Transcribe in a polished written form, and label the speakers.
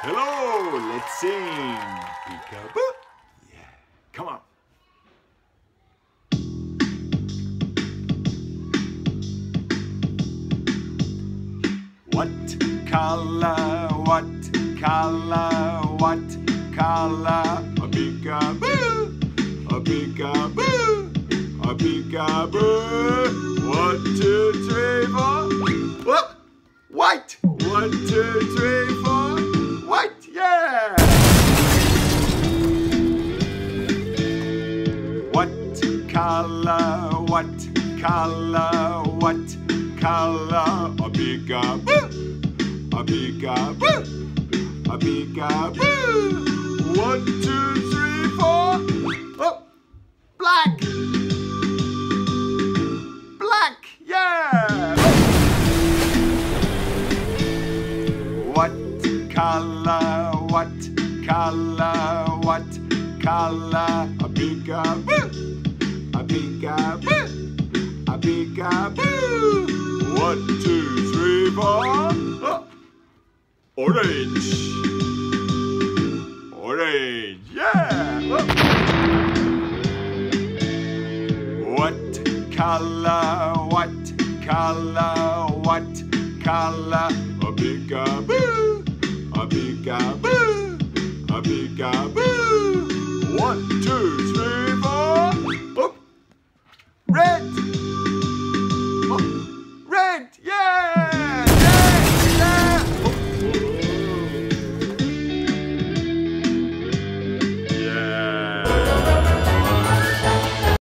Speaker 1: Hello, let's sing. Peekaboo. Yeah, come on. What color, what color, what color? A peekaboo, a peekaboo, a peekaboo. 1, 2, 3, 4. Whoop. White. 1, 2, 3, 4. White. Yeah. What color, what color, what color? A peekaboo, a peekaboo, a peekaboo. 1, 2, 3, 4. Oh, black, black, yeah. What color, what color, what color? A peekaboo, a peekaboo, a peekaboo. 1, 2, 3, 4. Oh. Orange, orange, yeah. Oh. What color, what color, what color? A peekaboo, a peekaboo, a peekaboo. 1, 2, 3, 4. Oh. Red. Oh.